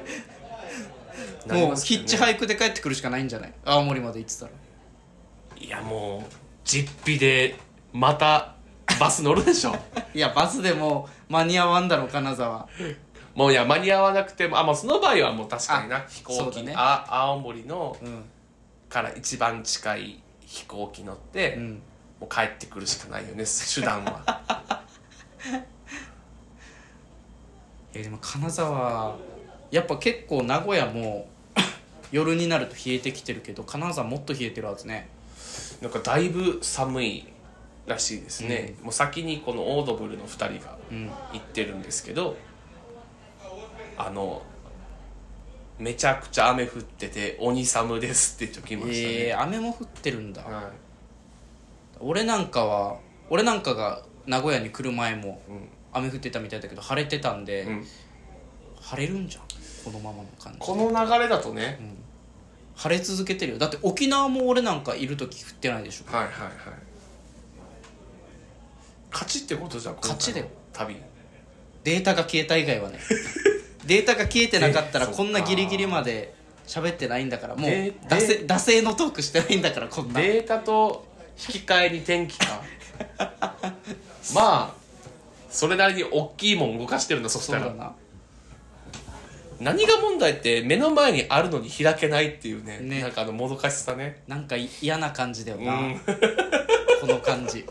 もうヒッチハイクで帰ってくるしかないんじゃない、青森まで行ってたら。 いやもう実費でまたバス乗るでしょいやバスでも間に合わんだろ金沢。 もういや間に合わなくても、あ、もうその場合はもう確かにな、飛行機、ね、あ青森の、うん、から一番近い飛行機乗って、うん、もう帰ってくるしかないよね手段はえでも金沢やっぱ結構名古屋も夜になると冷えてきてるけど金沢もっと冷えてるはずね。 なんかだいぶ寒いらしいですね、うん、もう先にこのオードブルのふたりが行ってるんですけど、うん、あのめちゃくちゃ雨降ってて鬼寒ですって言っときましたね。 えー、雨も降ってるんだ、はい、俺なんかは俺なんかが名古屋に来る前も雨降ってたみたいだけど晴れてたんで、うん、晴れるんじゃんこのままの感じ。 この流れだとね、うん、 晴れ続けてるよ。だって沖縄も俺なんかいる時降ってないでしょ。 はいはいはい。勝ちってことじゃん。 勝ちだよ旅。 データが消えた以外はねデータが消えてなかったらこんなギリギリまで喋ってないんだから。もう惰性、惰性のトークしてないんだから。こんなデータと引き換えに天気かまあそれなりに大きいもん動かしてるんだ。そしたらそうだな。何が問題って目の前にあるのに開けないっていう ね, ねなんかあのもどかしさね。 なんか嫌な感じだよな、うん、この感じ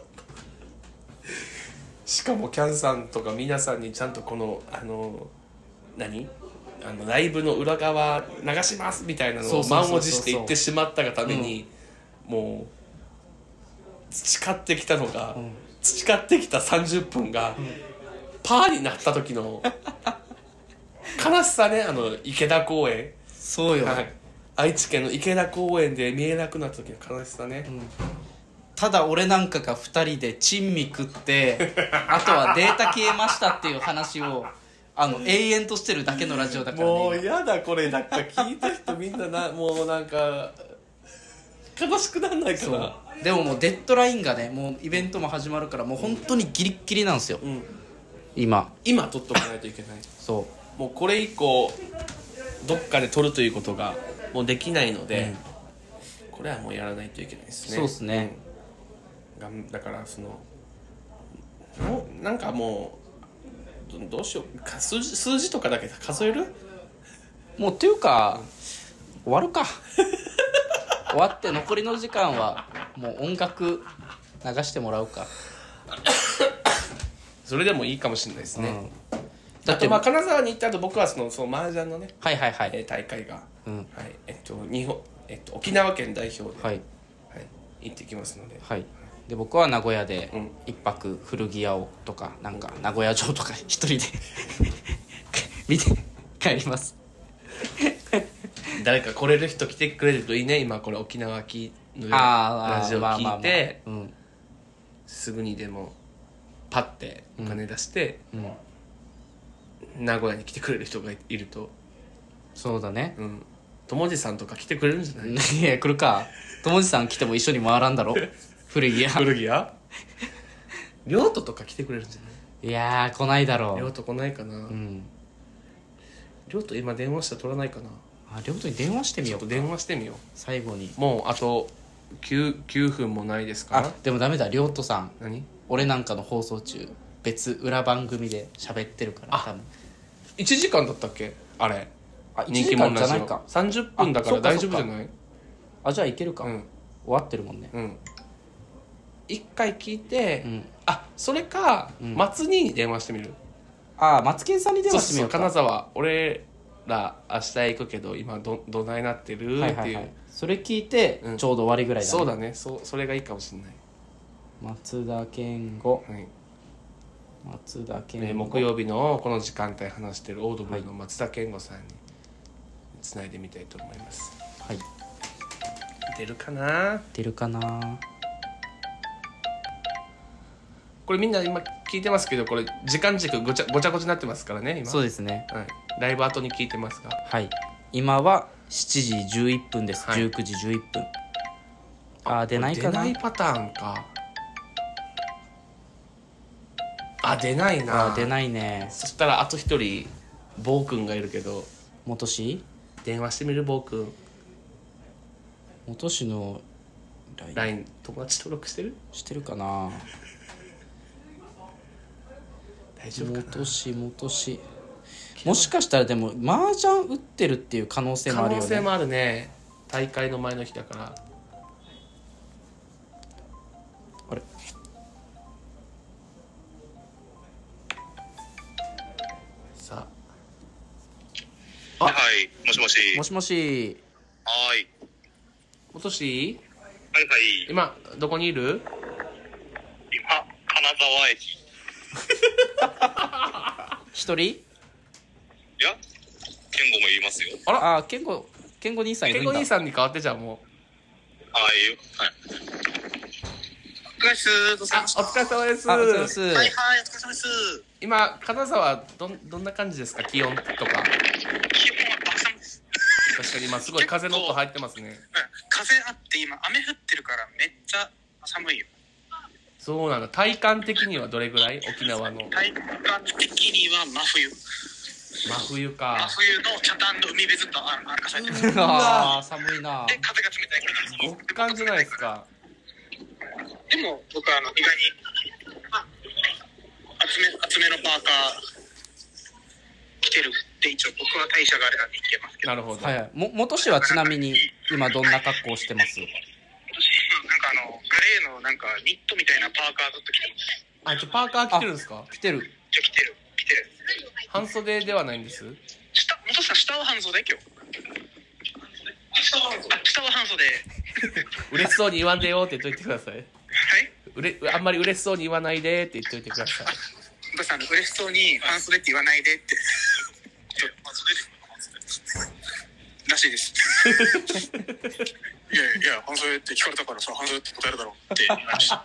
しかもキャンさんとか皆さんにちゃんとこのあの何あのライブの裏側流しますみたいなのを満を持して言ってしまったがために、うん、もう培ってきたのが、うん、培ってきたさんじゅっぷんが、うん、パーになった時の悲しさね。あの池田公園。 そうよ、はい、 愛知県の池田公園で見えなくなった時の悲しさね、うん、 ただ俺なんかがふたりで珍味食ってあとはデータ消えましたっていう話をあの永遠としてるだけのラジオだからね。 もうやだこれ。なんか聞いた人みんななもうなんか悲しくなんないかな。 でももうデッドラインがねもうイベントも始まるからもう本当にギリッギリなんですよ、うん、今今撮っとかないといけないそうもうこれ以降どっかで撮るということがもうできないので、うん、これはもうやらないといけないですね。 そうですね、 うん、だからそのもうなんかもうどうしようか数字、数字とかだけ数えるもうっていうか、うん、終わるか終わって残りの時間はもう音楽流してもらうかそれでもいいかもしれないですね、うん、だってまあ金沢に行った後僕はそのその麻雀のね、 はいはいはい、 えー、大会が、うんはいえっと日本えっと、沖縄県代表で、はいはい、行ってきますので、 はい、で僕は名古屋で一泊古着屋をとかなんか名古屋城とか一人で見て帰ります誰か来れる人来てくれるといいね。今これ沖縄きのラジオ聞いて、まあまあまあうん、すぐにでもパッてお金出して、うんうん、名古屋に来てくれる人がいると。 そうだね、 うん、友治さんとか来てくれるんじゃない？ いや来るか。友治さん来ても一緒に回らんだろ古着屋古着屋亮斗とか来てくれるんじゃない？ いやー来ないだろう。 亮斗来ないかな。うん亮斗今電話したら取らないかな。 あ亮斗に電話してみようか。 ちょっと電話してみよう最後に。 もうあと 9, きゅうふんもないですから。 あでもダメだ亮斗さん。 何俺なんかの放送中別裏番組で喋ってるから多分いちじかんだったっけあれ。 あいちじかんじゃないか。 さんじゅっぷんだから大丈夫じゃない？ あじゃあいけるか、うん、終わってるもんね。うん一回聞いて、うん、あそれか、うん、松に電話してみる。 あ松健さんに電話してみようか。 そうそう金沢俺ら明日行くけど今 ど, どないなってるっていう、はいはいはい、 それ聞いて、うん、ちょうど終わりぐらいだね。 そうだね そ, それがいいかもしれない。 松田健吾、はい、松田健吾、 えー、木曜日のこの時間帯話してるオードブルの松田健吾さんにつないでみたいと思います。はい出るかな出るかな。 これみんな今聞いてますけどこれ時間軸ごちゃごちゃごちゃになってますからね今。 そうですね、 はい、ライブ後に聞いてますがはい今はしちじじゅういっぷんです、はい、じゅうくじじゅういっぷん。ああ出ないかな。 出ないパターンか。あ出ないな。 あ出ないね。 そしたらあと一人坊くんがいるけど元氏電話してみる坊くん。 元氏のライン 友達登録してるしてるかな大丈夫かな。 元氏元氏もしかしたらでも麻雀打ってるっていう可能性もあるよね。 可能性もあるね。大会の前の日だから。 あれさあはいはいもしもしもしもしはい元氏はいはい今どこにいる？ 今金沢駅一人？いや健吾もいますよ。 あら、あ、健吾、健吾兄さんいるんだ。 健吾兄さんに代わってじゃあもう。 ああ、いいよ。はい。お疲れ様です。 あ、お疲れ様です。 あ、お疲れ様です。 はいはい、お疲れ様です。 今、金沢、どん、どんな感じですか、気温とか。 気温は爆寒です。 確かに今すごい風の音入ってますね。 うん、風あって今雨降ってるからめっちゃ寒いよ。 そうなんだ。体感的にはどれぐらい？沖縄の。 体感的には真冬。 真冬か。 真冬の北谷の海辺ずっと歩かされてる。 ああ、寒いな。 で、風が冷たいから。 極寒じゃないですか。 でも僕はあの意外に厚め厚めのパーカー着てるって一応僕は代謝があれなんでいけますけど。 なるほど。 はいはい。も元氏はちなみに今どんな格好してます？ 私なんかあのグレーのなんかニットみたいなパーカーずっと着てます。 あ、じゃパーカー着てるんですか？ 着てる。 じゃ着てる着てる。 半袖ではないんです。 下元さん下は半袖今日。下は半袖。下は半袖。 嬉しそうに言わんでよって言っといてください。 はい。 うれあんまり嬉しそうに言わないでって言っといてください。 元さん嬉しそうに半袖って言わないでって。らしいです。いやいや半袖って聞かれたからさ半袖って答えるだろうって言いました。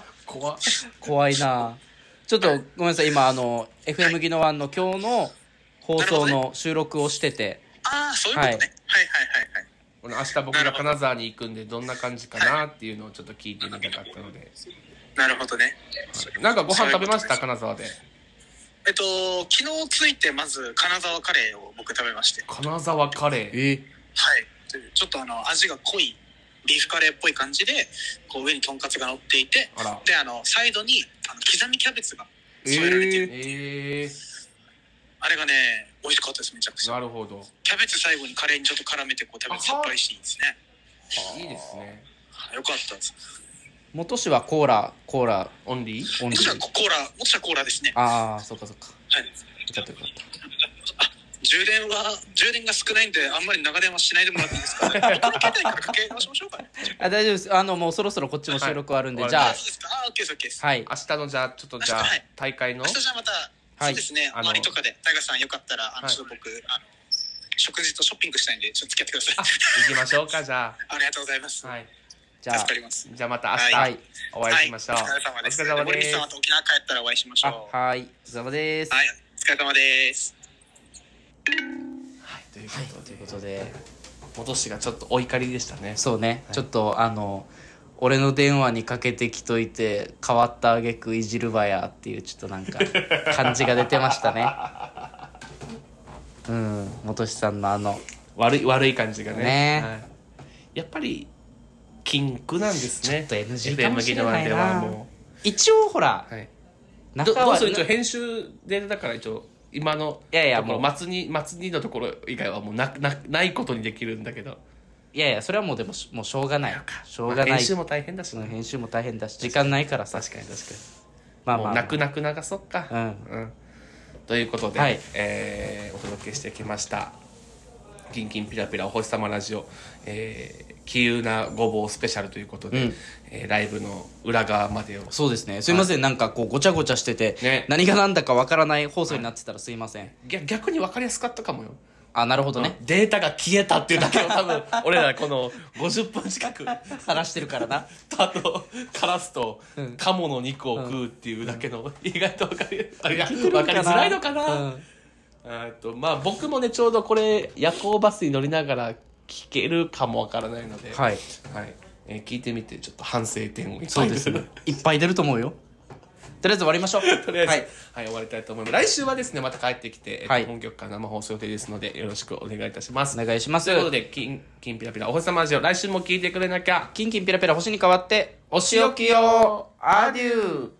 怖っ。 怖いな。ちょっとごめんなさい、今あの エフエム ギノワンの今日の放送の収録をしてて、 ああそういうことね、はい、はいはいはいはい。 この明日僕が金沢に行くんでどんな感じかなっていうのをちょっと聞いてみたかったので。 なるほどね。 なんかご飯食べました？金沢で。 えっと昨日着いてまず金沢カレーを僕食べまして。 金沢カレー。 えはい。ちょっとあの味が濃いビーフカレーっぽい感じでこう上にとんかつが乗っていて、 あら、 であのサイドにあの刻みキャベツが添えられている。 えー、 あれがね美味しかったです。めちゃくちゃ。 なるほど。 キャベツ最後にカレーにちょっと絡めてこう食べてさっぱりしていいですね。 いいですね。 よかったです。 元氏はコーラコーラオンリー？ オンリ元はー。 コーラ元はコーラですね。 ああ、そっかそっか。 はい。 よかったよかった。 充電は充電が少ないんであんまり長電話しないでもらっていいですか？携帯からかけ直しましょうかね。 あ、大丈夫です。あのもうそろそろこっちも収録あるんで、 はい、 じゃあ、 あ、そうですか。あ、オッケーですオッケーです。 はい。 明日のじゃあちょっとじゃあ大会の明日じゃあまた、 はい、 そうですね。周りとかでタイガーさんよかったらあの、はい、ちょっと僕あの食事とショッピングしたいんでちょっと付き合ってください。 行きましょうかじゃあ。ありがとうございます。 はい。 じゃあ助かります。 じゃあまた明日、はい、お会いしましょう。はい、 お疲れ様です。 お疲れ様です。 森口さんまた沖縄帰ったらお会いしましょう。 はい、お疲れ様です。 はい、お疲れ様です。 はい、ということで、はい、 ということで元氏がちょっとお怒りでしたね。 そうね、はい、ちょっとあの俺の電話にかけてきといて変わったあげくいじるばやっていうちょっとなんか感じが出てましたね。うん、元氏さんのあの悪い悪い感じがね。 ね、 はい、やっぱり禁句なんですね。 ちょっと エヌジー かもしれないな。 エフエム ギノワンではもう一応ほら、 はい、 中はどどうする？一応編集でだから一応今のいやいやところ松に松にのところ以外はもうななないことにできるんだけど。 いやいやそれはもうでももうしょうがない。しょうがない。 まあ、編集も大変だし、 ね、編集も大変だし時間ないからさ。 確かに確かに。 まあまあ、まあ、 泣く泣く流そっか。 うんうん。ということで、 はい、 えー、お届けしてきました「キンキンピラピラお星様ラジオ」えー、奇遇なごぼうスペシャルということで、うん、えー、ライブの裏側までを。 そうですね、すいません、はい、なんかこうごちゃごちゃしてて、ね、何が何だかわからない放送になってたらすいません、はい、 逆に分かりやすかったかもよ。 あ、なるほどね、 うん、データが消えたっていうだけを多分俺らこのごじゅっぷん近く話してるからな。 あとカラスとカモの肉を食うっていうだけの、うん、意外と分かり分かりづらいのかな、うん、あとまあ僕もねちょうどこれ夜行バスに乗りながら聞けるかもわからないので、 はい、 はい、えー、聞いてみてちょっと反省点をいっぱいそうですねいっぱい出ると思うよ。とりあえず終わりましょう。 とりあえず、はい、はい、終わりたいと思います。来週はですねまた帰ってきて、はい、えっと、本局から生放送予定ですのでよろしくお願いいたします。 お願いします。 ということでキンキンピラピラお星様ラジオ来週も聞いてくれなきゃ。 キンキンピラピラ星に変わってお仕置きよ。アデュー。